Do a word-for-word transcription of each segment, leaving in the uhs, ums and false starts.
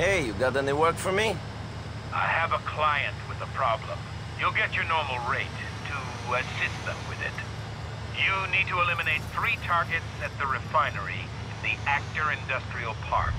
Hey, you got any work for me? I have a client with a problem. You'll get your normal rate to assist them with it. You need to eliminate three targets at the refinery in the Actor Industrial Park.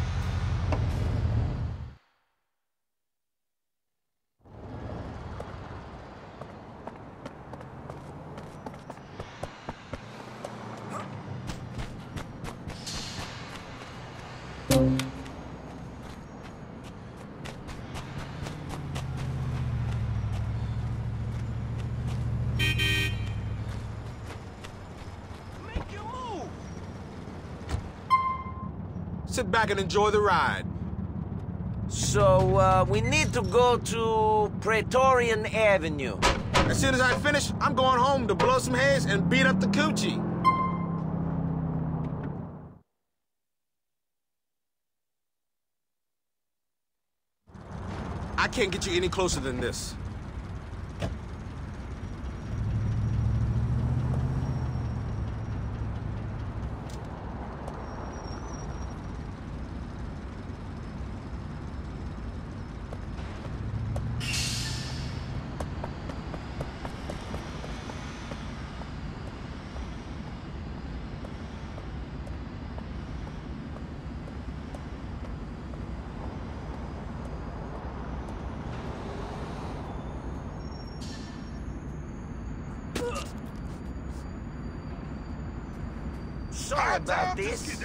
Sit back and enjoy the ride. So, uh, we need to go to Praetorian Avenue. As soon as I finish, I'm going home to blow some heads and beat up the coochie. I can't get you any closer than this. Sorry about this.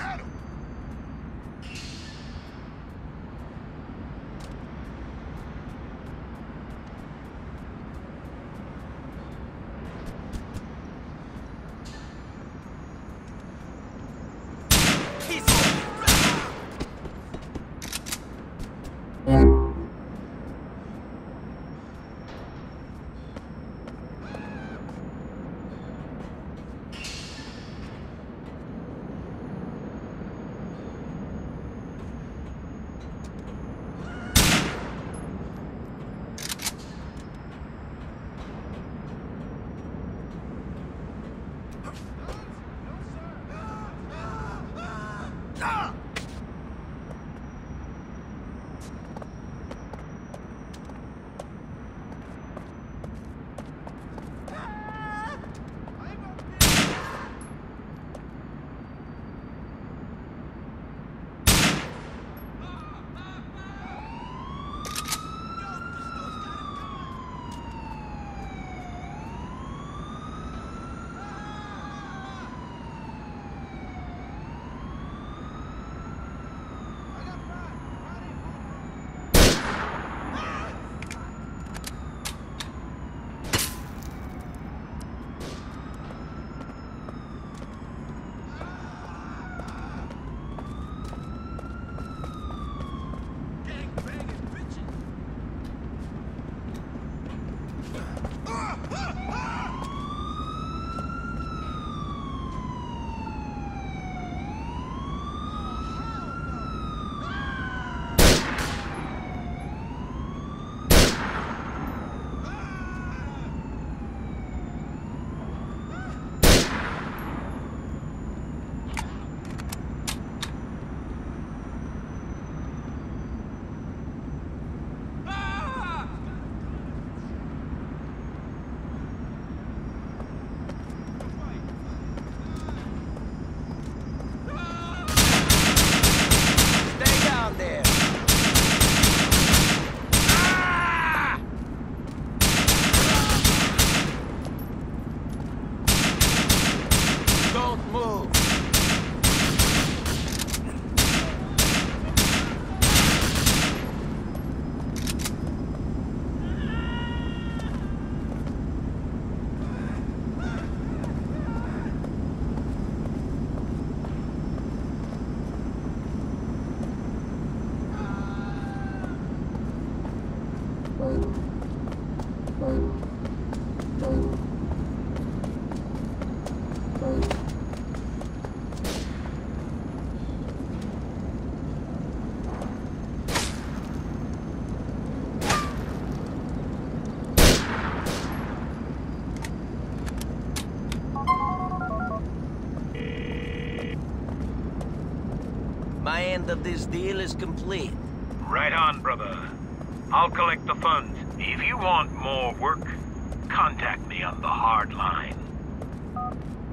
My end of this deal is complete. Right on, brother. I'll collect the funds. If you want more work, contact me on the hard line.